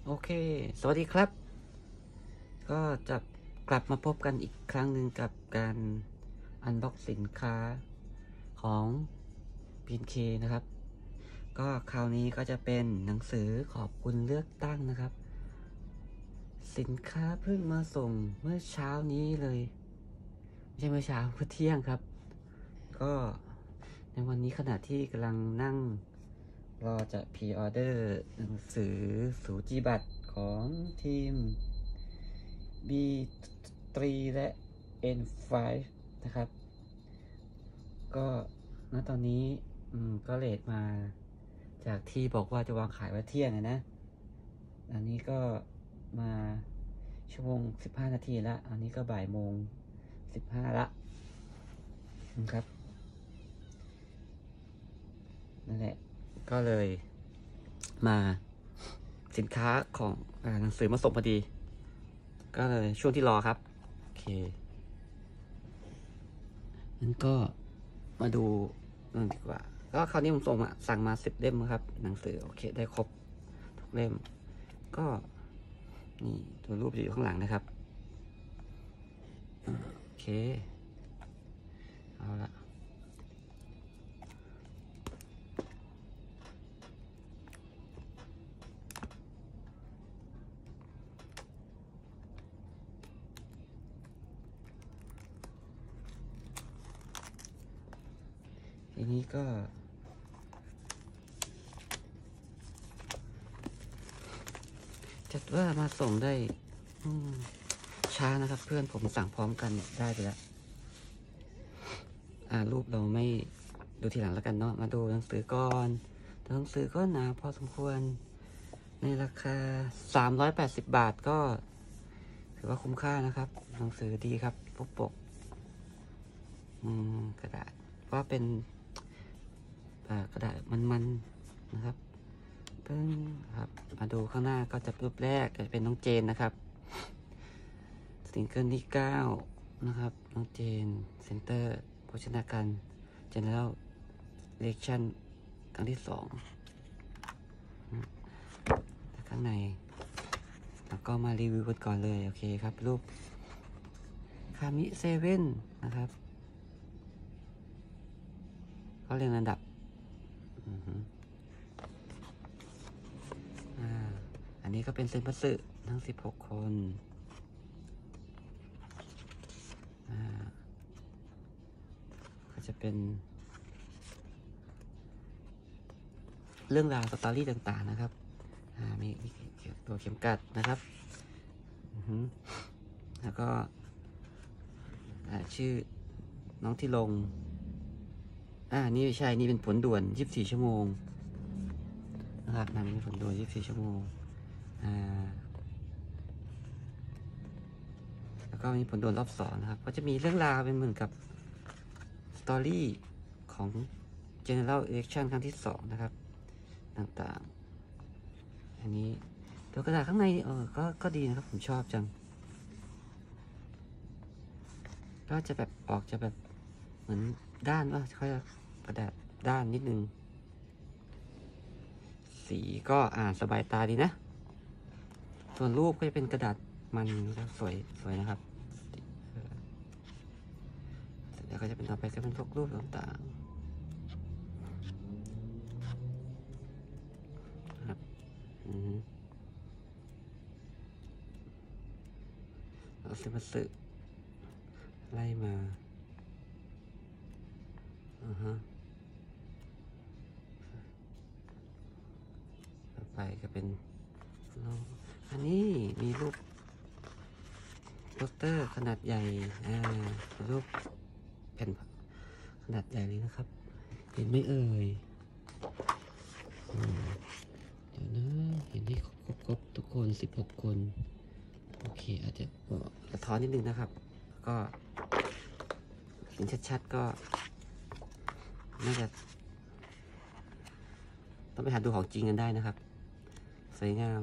โอเค สวัสดีครับ ก็จะกลับมาพบกันอีกครั้งหนึ่งกับการอันบ็อกสินค้าของ PNK นะครับ ก็คราวนี้ก็จะเป็นหนังสือขอบคุณเลือกตั้งนะครับ สินค้าเพิ่งมาส่งเมื่อเช้านี้เลยไม่ใช่เมื่อเช้าเมื่อเที่ยงครับ ก็ในวันนี้ขณะที่กำลังนั่งรอจะพรีออเดอร์หนังสือสูจิบัตรของทีม B3 และ N5 นะครับ ก็ณตอนนี้ก็เลทมาจากที่บอกว่าจะวางขายวันเที่ยงนะอันนี้ก็มาชั่วโมง15 นาทีละอันนี้ก็บ่ายโมง15ละนะครับนั่นแหละก็เลยมาสินค้าของหนังสือมาส่งพอดีก็เลยช่วงที่รอครับโอเคงั้นก็มาดูนั่นดีกว่าก็คราวนี้ผมสั่งมา10 เล่มครับหนังสือโอเคได้ครบทุกเล่มก็นี่ตัวรูปอยู่ข้างหลังนะครับโอเคเอาละทีนี้ก็จัดว่ามาส่งได้ช้านะครับเพื่อนผมสั่งพร้อมกันเนี่ยได้ไปแล้วรูปเราไม่ดูทีหลังแล้วกันเนาะมาดูหนังสือก่อนหนังสือก็หนาพอสมควรในราคา380 บาทก็ถือว่าคุ้มค่านะครับหนังสือดีครับปกกระดาษว่าเป็นกระดาษมันนะครับปึ้งครับมาดูข้างหน้าก็จะรูปแรกจะเป็นน้องเจนนะครับซิงเกิลที่9นะครับน้องเจนเซ็นเตอร์โภชนาการ General Election ครั้งที่2ข้างในแล้วก็มารีวิวกันก่อนเลยโอเคครับรูปคามิเซเว่นนะครับเขาเรียงลำดับอันนี้ก็เป็นเซนพัสึทั้ง16 คนก็จะเป็นเรื่องราวสตอรี่ต่างๆนะครับมีตัวเข็มกัดนะครับแล้วก็ชื่อน้องที่ลงนี่ไม่ใช่นี่เป็นผลด่วน24 ชั่วโมงนะครับนั่นเป็นผลด่วน24 ชั่วโมงแล้วก็มีผลด่วนรอบ2นะครับก็จะมีเรื่องราวเป็นเหมือนกับสตอรี่ของ General Election ครั้งที่2นะครับต่างๆอันนี้ตัวกระดาษข้างในก็ดีนะครับผมชอบจังก็จะแบบออกจะแบบเหมือนด้านว่าเขาจะกระดาษด้านนิดนึงสีก็สบายตาดีนะส่วนรูปก็จะเป็นกระดาษมันแล้วสวยนะครับเดี๋ยวก็จะเป็นต่อไปก็เป็นพวกรูปต่างๆครับเราซื้อมาซื้อไล่มาต่อไปก็เป็นอันนี้มีรูปโปสเตอร์ขนาดใหญ่รูปแผ่นขนาดใหญ่เลยนะครับเห็นไหมเอ่ยเดี๋ยวนะเห็นที่ครบทุกคน16 คนโอเคอาจจะสะท้อนนิดนึงนะครับก็เห็นชัดๆก็น่าจะต้องไปหาดูของจริงกันได้นะครับสวยงาม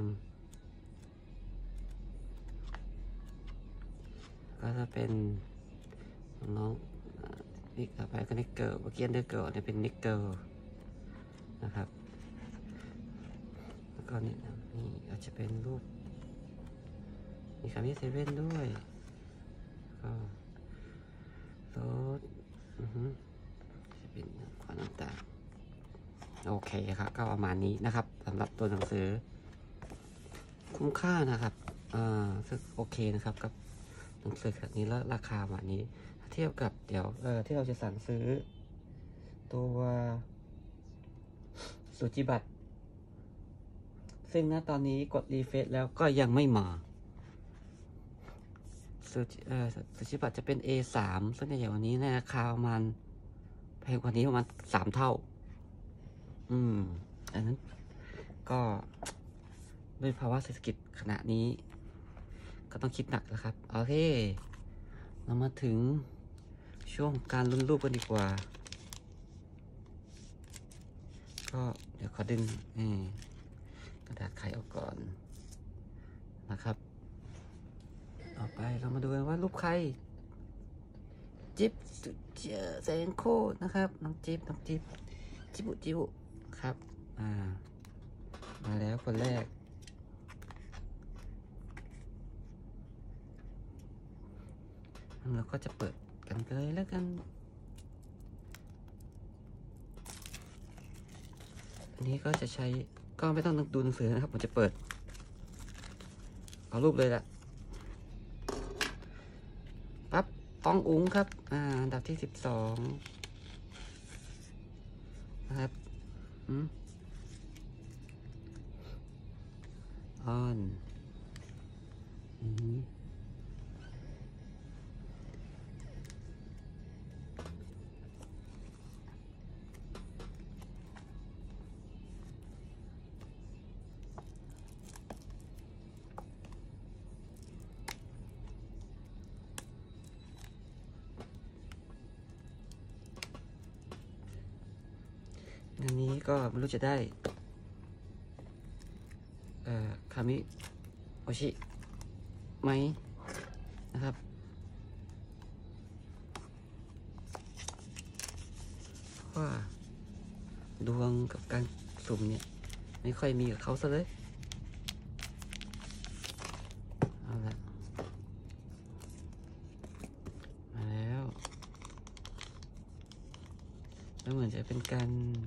ก็จะเป็นน้องนี่ต่อไปก็นิกเกิลเมื่อกี้เดอร์เกิลเนี่ยเป็นนิกเกิลนะครับแล้วก็นี่นี่อาจจะเป็นรูปมีคำที่เซเว่นด้วยก็รถจะเป็นความต่างๆโอเคครับก็ประมาณนี้นะครับสำหรับตัวหนังสือคุ้มค่านะครับโอเคนะครับกับหนังสือแบบนี้แล้วราคาแบบนี้เทียบกับเดี๋ยวที่เราจะสั่งซื้อตัวสุจิบัตรซึ่งณตอนนี้กดรีเฟรชแล้วก็ยังไม่มาสุจิบัตรจะเป็น A3 ซึ่งในอย่างวันนี้ในราคาประมาณแพงกว่านี้ประมาณ3 เท่าอันนั้นก็ด้วยภาวะเศรษฐกิจขณะนี้ก็ต้องคิดหนักแล้วครับโอเคเรามาถึงช่วงการลุ้นรูปกันดีกว่าก็เดี๋ยวขอดึงกระดาษไขออกก่อนนะครับต่อไปเรามาดูกันว่ารูปใครจิ๊บสุดแสงโคนะครับน้องจิ๊บจิบุครับมาแล้วคนแรกเราก็จะเปิดกันเลยแล้วกันอันนี้ก็จะใช้ก็ไม่ต้องดูหนังสือนะครับผมจะเปิดเอารูปเลยละปั๊บอองอุ๋งครับอันดับที่12นะครับออนอันนี้ก็ไม่รู้จะได้คามิโอชิไหมนะครับว่าดวงกับการสุ่มเนี่ยไม่ค่อยมีกับเขาซะเลยเอาละมาแล้วเหมือนจะเป็นการ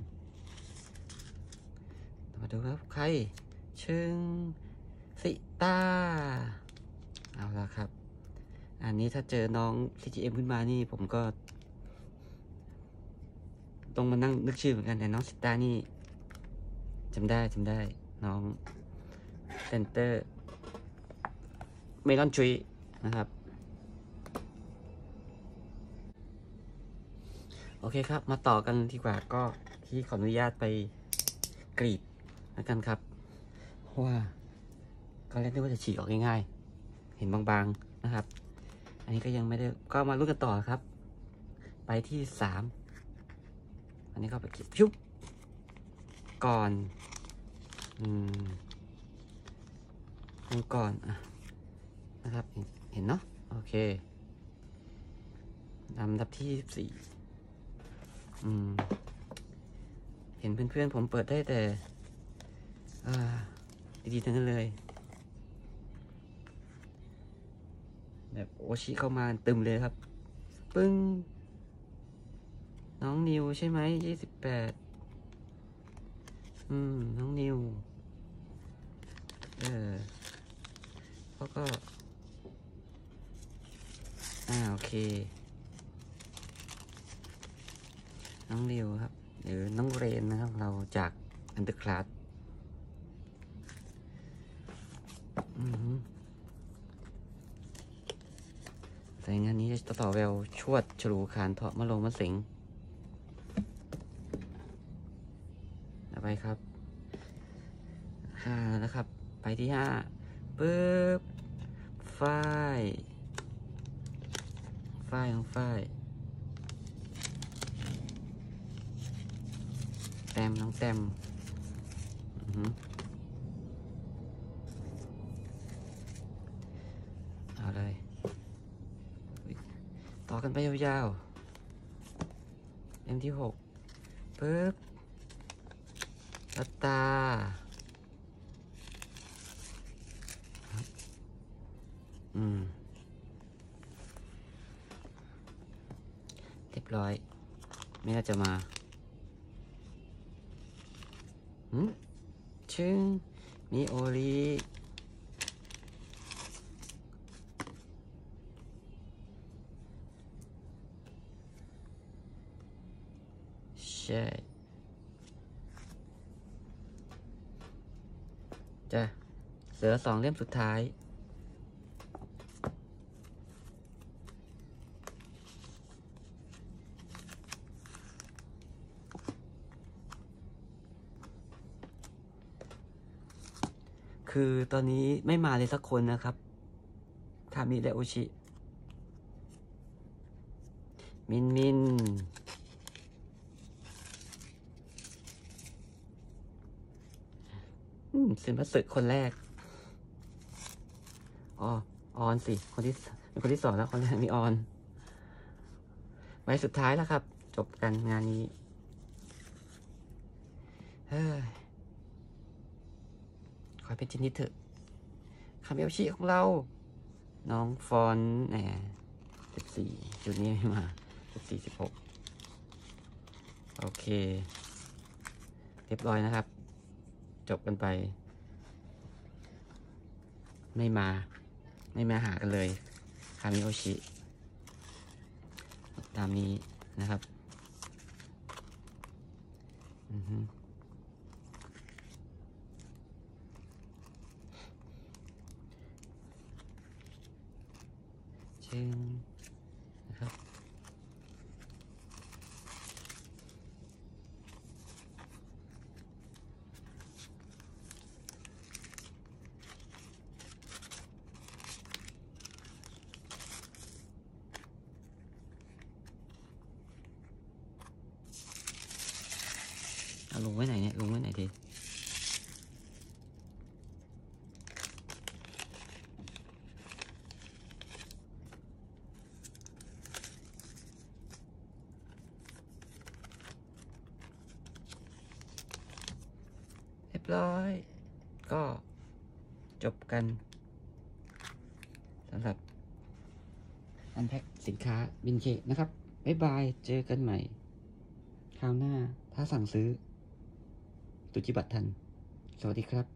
มาดูครับใครเชิงสิตาเอาละครับอันนี้ถ้าเจอน้อง CGM ขึ้นมานี่ผมก็ต้องมานั่งนึกชื่อเหมือนกันแต่น้องสิตานี่จำได้น้องเซนเตอร์เมลอนทรีนะครับโอเคครับมาต่อกันดีกว่าก็ที่ขออนุญาตไปกรีดแล้วกันครับเพราะว่าก็เรียกได้ว่าจะฉีกออกง่ายๆเห็นบางๆนะครับอันนี้ก็ยังไม่ได้ก็มาลุ้นกันต่อครับไปที่3อันนี้ก็ไปกรีดชุบก่อนก่อนนะครับเห็นเนาะโอเคลำดับที่14เห็นเพื่อนๆผมเปิดได้แต่ดีๆทั้งนั้นเลยแบบโอชิเข้ามาตึมเลยครับปึ้งน้องนิวใช่ไหม28น้องนิวเขาก็โอเคน้องนิวครับหรือน้องเรนนะครับเราจากอันเดอร์คลาสแต่งานนี้จะต่อแววชวดฉลูขานเถาะมะลงมะสิงไปครับ5แล้วครับไปที่5ปึ๊บฝ้ายของฝ้ายแต้มน้องแต้มเอาเลยต่อกันไปยาวๆเล่มที่6ปึ๊บตาเรียบร้อยไม่น่าจะมาชึ่งมีโอริใช่จ้ะเหลือ2 เล่มสุดท้ายคือตอนนี้ไม่มาเลยสักคนนะครับทามิและโอชิมินซึมัตสึคนแรกออนสิคนที่เป็นคนที่2แล้วคนแรกมีออนใบสุดท้ายแล้วครับจบกันงานนี้ขอเป็นชนิดเถอะคาเมลชิของเราน้องฟอน14จุดนี้ไม่มา16โอเคเรียบร้อยนะครับจบกันไปไม่มาหากันเลยคามิโอชิตามนี้นะครับนะครับเอาลงไว้ไหนเนี่ยลงไว้ไหนดีเรียบร้อยก็จบกันสำหรับอันแพ็คสินค้าบินเคนะครับบ๊ายบายเจอกันใหม่คราวหน้าถ้าสั่งซื้อตุจิบัตรทันสวัสดีครับ